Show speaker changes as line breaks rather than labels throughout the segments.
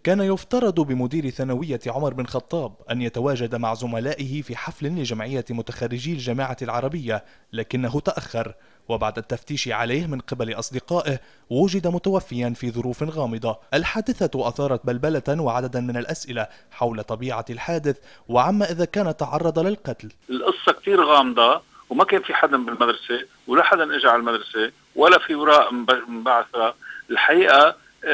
كان يفترض بمدير ثانوية عمر بن الخطاب أن يتواجد مع زملائه في حفل لجمعية متخرجي الجامعة العربية، لكنه تأخر، وبعد التفتيش عليه من قبل أصدقائه وجد متوفيا في ظروف غامضة. الحادثة أثارت بلبلة وعددا من الأسئلة حول طبيعة الحادث وعما إذا كان تعرض للقتل.
القصة كتير غامضة، وما كان في حدا بالمدرسة ولا حدا اجى على المدرسة ولا في اوراق مبعثرة. الحقيقة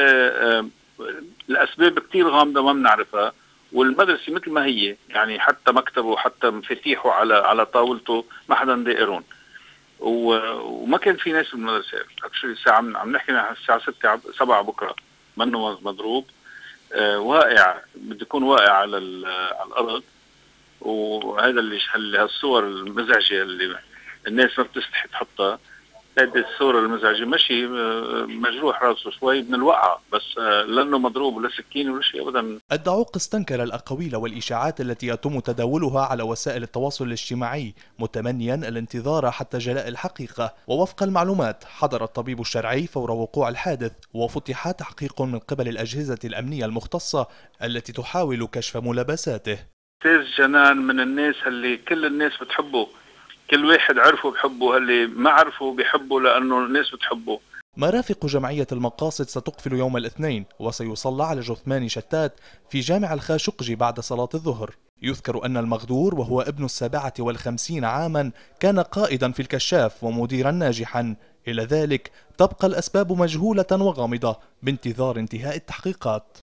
الأسباب كتير غامضة ما بنعرفها، والمدرسة مثل ما هي، يعني حتى مكتبه وحتى مفاتيحه على طاولته ما حدا دائرون، وما كان في ناس بالمدرسة. الساعة عم نحكي عن الساعة 6 7 بكرة، منه مضروب واقع، بده يكون واقع على الأرض. وهذا هالصور المزعجة اللي الناس ما بتستحي تحطها. هذه الصورة المزعجة، ماشي مجروح راسه شوي من الوقعة، بس لأنه مضروب ولا سكين ولا شيء أبدا.
الدعوق استنكر الأقاويل والإشاعات التي يتم تداولها على وسائل التواصل الاجتماعي، متمنيا الانتظار حتى جلاء الحقيقة. ووفق المعلومات حضر الطبيب الشرعي فور وقوع الحادث، وفتح تحقيق من قبل الأجهزة الأمنية المختصة التي تحاول كشف ملابساته.
أستاذ جنان من الناس اللي كل الناس بتحبه، كل واحد عرفه بحبه، اللي ما عرفه بيحبه لأنه الناس بتحبه.
مرافق جمعية المقاصد ستقفل يوم الاثنين، وسيصلى على جثمان شتات في جامع الخاشقجي بعد صلاة الظهر. يذكر أن المغدور وهو ابن 57 عاما كان قائدا في الكشاف ومديرا ناجحا. إلى ذلك تبقى الأسباب مجهولة وغامضة بانتظار انتهاء التحقيقات.